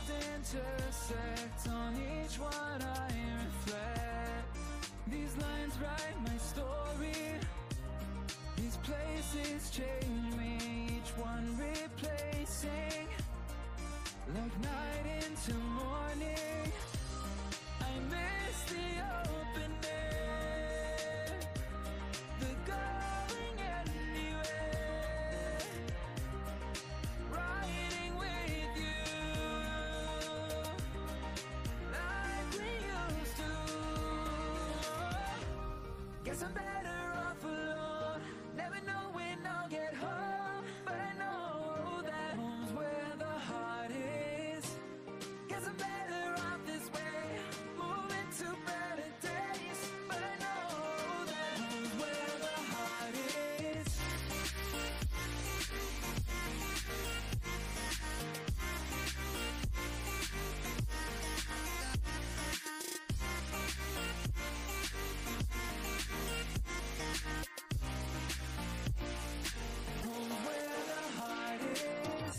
worlds intersect, on each one I reflect. These lines write my story, these places change me, each one replacing, like night into morning. I miss the open air, the going anywhere, riding with you, like we used to. Guess I'm better off alone, never know when I'll get home, but I know that home's where the heart is. Guess I'm better off this way, moving to better days, but I know that home's where the heart is. Home's where the heart is.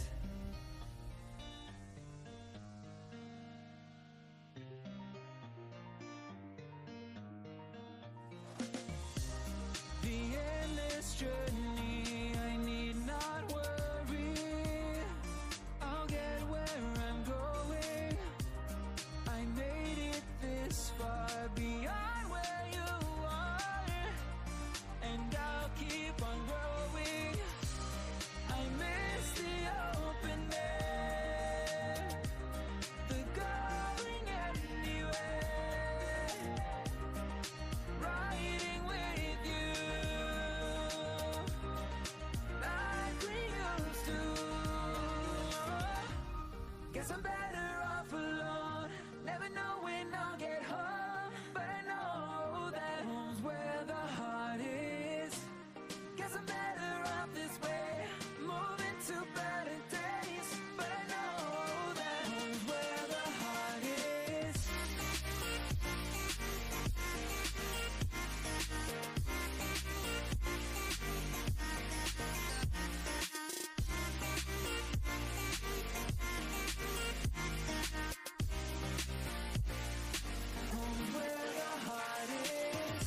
The endless journey, I need not worry, I'll get where I'm going. I made it this far, beyond where you are, and I'll keep on growing. I miss the open air, the going anywhere, riding with you, like we used to. Guess I'm better off alone, never know when I'll get home, but I know that home's where the heart is. Guess I'm better off this way, moving to better days, but I know that home's where the heart is. Home's where the heart is.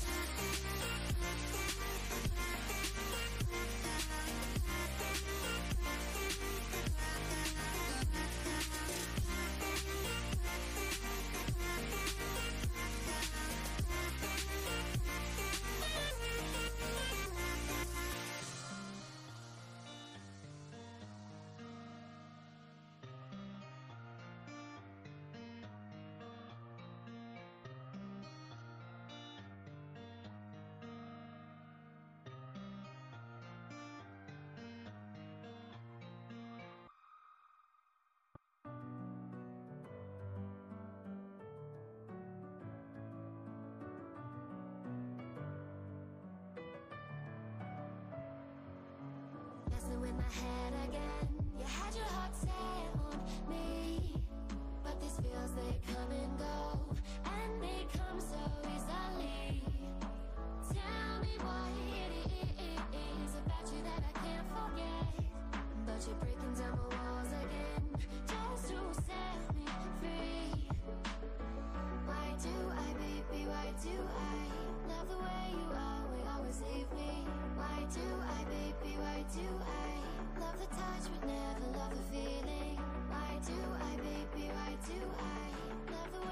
Messing with my head again. You had your heart set on me, but these feels, they come and go, and they come so easily. Tell me what it is about you that I can't forget, but you're breaking down my walls again, just to set me free. Why do I, baby, why do I love the way you always leave me? Why do I, baby, why do I love the touch but never love the feeling? Why do I, baby, why do I love the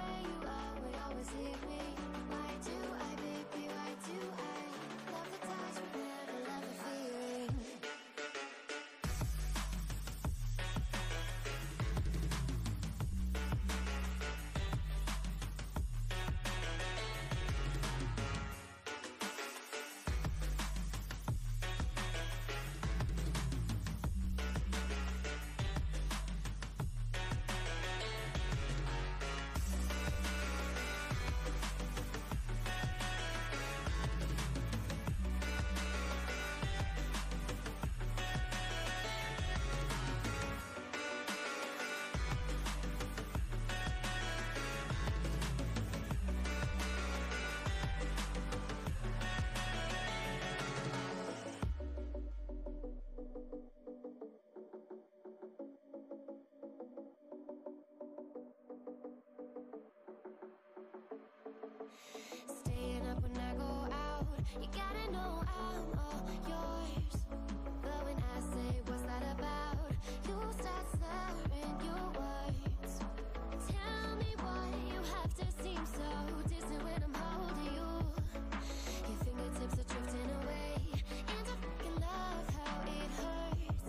when I go out. You gotta know I'm all yours. But when I say what's that about, you start slurring your words. Tell me why you have to seem so distant when I'm holding you. Your fingertips are drifting away, and I fucking love how it hurts.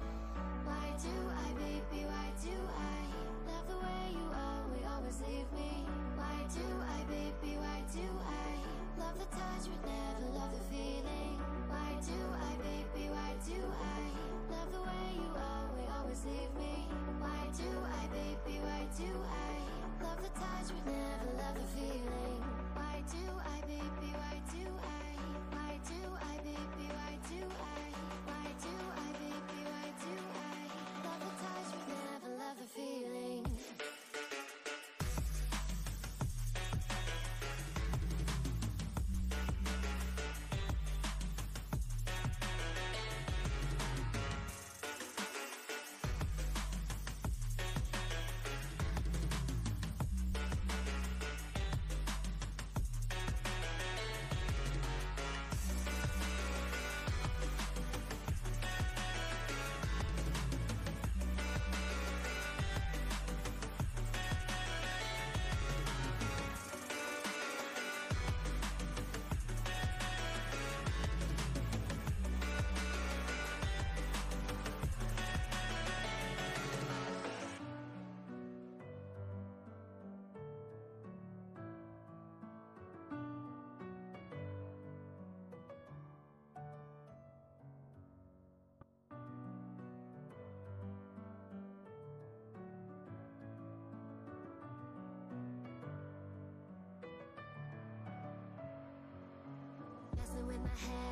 Why do I, baby, why do I love the way you always leave me? Why do I, baby, why do I love the touch but never love the feeling? Why do I, baby, why do I love the way you always leave me? Why do I, baby, why do I love the touch but never love the feeling? Why do I, baby, why do I? Why do I, baby, why do I? Why do I, baby, why do I love the touch but never love the feeling? Messing with my head